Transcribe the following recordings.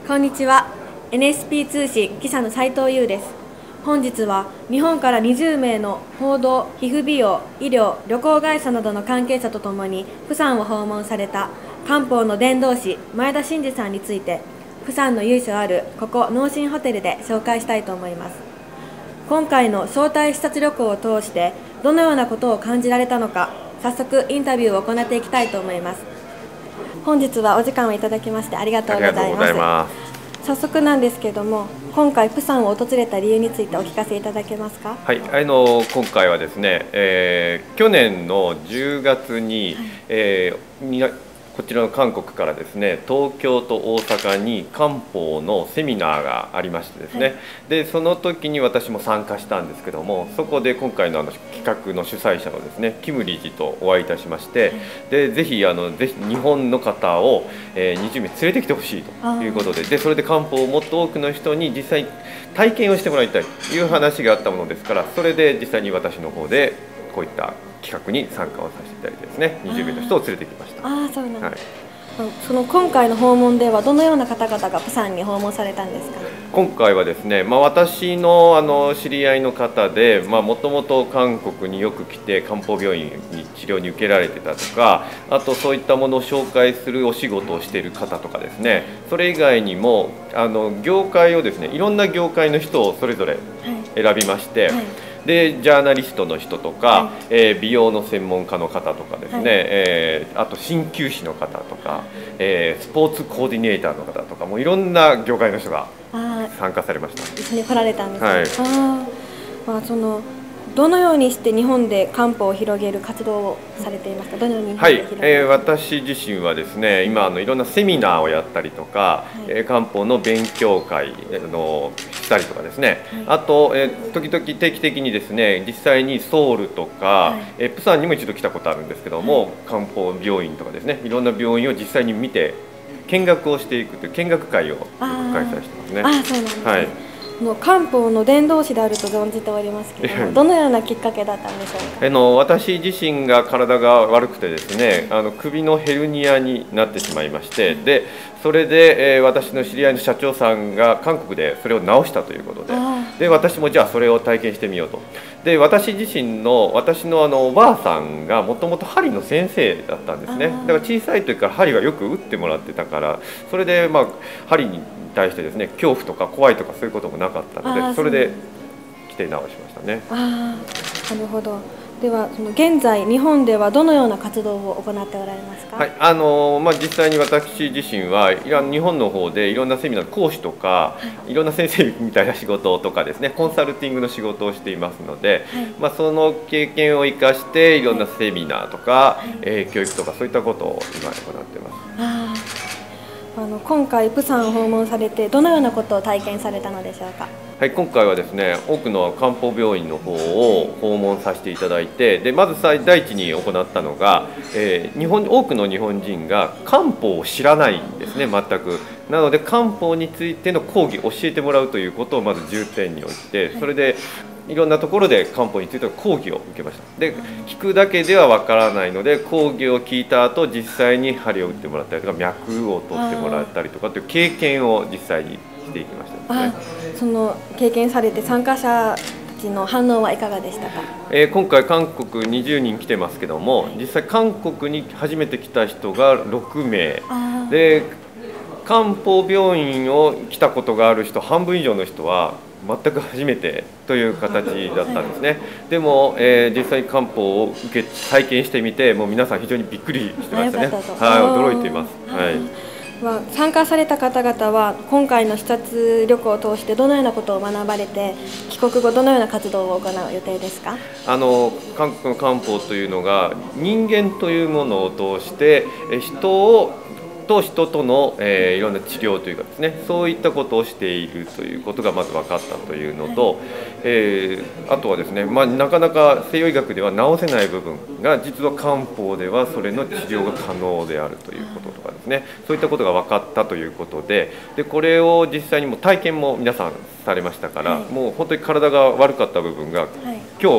こんにちは。 NSP 通信記者の斉藤優です。本日は日本から20名の報道、皮膚美容、医療、旅行会社などの関係者とともに釜山を訪問された漢方の伝道師前田真二さんについて、釜山の由緒あるここ農心ホテルで紹介したいと思います。今回の招待視察旅行を通してどのようなことを感じられたのか、早速インタビューを行っていきたいと思います。本日はお時間をいただきましてありがとうございます。早速なんですけれども、今回釜山を訪れた理由についてお聞かせいただけますか。 はい、今回はですね、去年の10月に、こちらの韓国からですね、東京と大阪に漢方のセミナーがありましてですね、はい、でその時に私も参加したんですけども、そこで今回の企画の主催者のですね、キム理事とお会いいたしまして、はい、でぜひ日本の方を、20名連れてきてほしいということで、それで漢方をもっと多くの人に実際に体験をしてもらいたいという話があったものですから、それで実際に私の方でこういった企画に参加をさせていただいてですね、20名の人を連れてきました。 そうなんです、はい。その今回の訪問ではどのような方々が釜山に訪問されたんですか。 今回はですね、私の知り合いの方で、もともと韓国によく来て漢方病院に治療に受けられてたとか、あとそういったものを紹介するお仕事をしている方とかですね、それ以外にも業界をですね、いろんな業界の人をそれぞれ選びまして、はいはい、でジャーナリストの人とか、はい、美容の専門家の方とかですね、はい、あと鍼灸師の方とか、スポーツコーディネーターの方とか、もういろんな業界の人が参加されました。 一緒に来られたんですね。はい、どのようにして日本で漢方を広げる活動をされていますか。どのようにはい、私自身はですね、今いろんなセミナーをやったりとか、はい、漢方の勉強会したりとかですね、はい、あと、時々定期的にですね、実際にソウルとか、はい、釜山にも一度来たことあるんですけども、はい、漢方病院とかですね、いろんな病院を実際に見て見学をしていくという見学会を開催してますね。 そうなんですね。はい、漢方の伝道師であると存じておりますけども、どのようなきっかけだったんでしょうか。 私自身が体が悪くてですね、首のヘルニアになってしまいまして、でそれで、私の知り合いの社長さんが韓国でそれを治したということで、私もじゃあそれを体験してみようと。で私のおばあさんがもともと針の先生だったんですね。だから小さい時から針はよく打ってもらってたから、それで針に対してですね、恐怖とか怖いとかそういうこともなかったので、それで来て治しましたね。 なるほど。では現在日本ではどのような活動を行っておられますか。 はい、実際に私自身は日本の方でいろんなセミナーの講師とか、はい、いろんな先生みたいな仕事とかですね、コンサルティングの仕事をしていますので、はい、その経験を生かしていろんなセミナーとか、はい、教育とかそういったことを今行っています。 今回釜山を訪問されてどのようなことを体験されたのでしょうか。 はい、今回はですね、多くの漢方病院の方を訪問させていただいて、でまず第一に行ったのが、多くの日本人が漢方を知らないんですね、全く。なので漢方についての講義を教えてもらうということをまず重点に置いて、それでいろんなところで漢方についての講義を受けました。で聞くだけではわからないので、講義を聞いた後実際に針を打ってもらったりとか、脈を取ってもらったりとかという経験を実際にしていきましたね。 その経験されて参加者たちの反応はいかがでしたか。 今回韓国20人来てますけども、実際韓国に初めて来た人が6名で、漢方病院を来たことがある人半分以上の人は全く初めてという形だったんですね。でも、実際に漢方を体験してみて、もう皆さん非常にびっくりしてましたね。はい、驚いています。はい。 参加された方々は今回の視察旅行を通してどのようなことを学ばれて、帰国後どのような活動を行う予定ですか。 韓国の漢方というのが人間というものを通して人との、いろんな治療というかですね、そういったことをしているということがまず分かったというのと、あとはですね、なかなか西洋医学では治せない部分が実は漢方ではそれの治療が可能であるということとかですね、そういったことが分かったということで、これを実際にも体験も皆さんされましたから、もう本当に体が悪かった部分が今日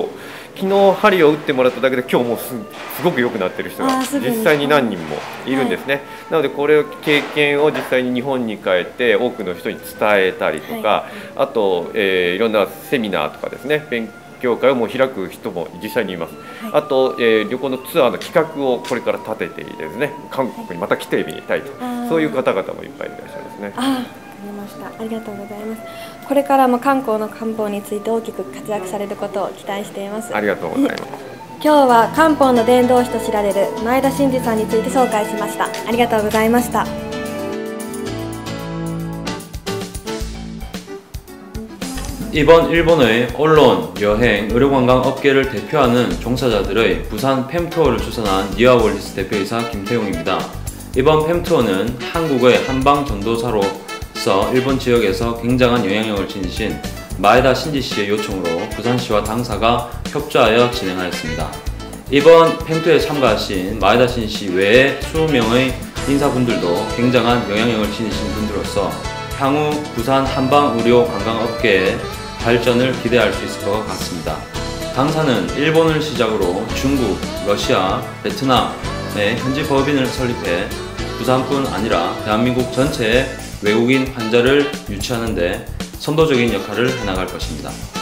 昨日針を打ってもらっただけで今日もうすごく良くなってる人が実際に何人もいるんですね、はい、なのでこれを経験を実際に日本に帰って多くの人に伝えたりとか、はい、あと、いろんなセミナーとかですね、勉強会をもう開く人も実際にいます、はい、あと、旅行のツアーの企画をこれから立てていてですね、韓国にまた来てみたいと、そういう方々もいっぱいいらっしゃいますね。 わかりました。ありがとうございます。これからも漢方の漢方について大きく活躍されることを期待しています。 ありがとうございます。 今日は漢方の伝道師と知られる前田真司さんについて紹介しました。ありがとうございました。 이번 일본의 언론, 여행, 의료관광 업계를 대표하는 종사자들의 부산 팸투어를 주선한 니아월리스 대표이사 김태용입니다. 이번 팸투어는 한국의 한방 전도사로서 일본 지역에서 굉장한 영향력을 지니신 마에다 신지 씨의 요청으로 부산시와 당사가 협조하여 진행하였습니다. 이번 팸투어에 참가하신 마에다 신지 씨 외에 20명의 인사분들도 굉장한 영향력을 지니신 분들로서 향후 부산 한방 의료 관광업계의 발전을 기대할 수 있을 것 같습니다. 당사는 일본을 시작으로 중국, 러시아, 베트남에 현지 법인을 설립해 부산뿐 아니라 대한민국 전체의 외국인 환자를 유치하는 데 선도적인 역할을 해나갈 것입니다.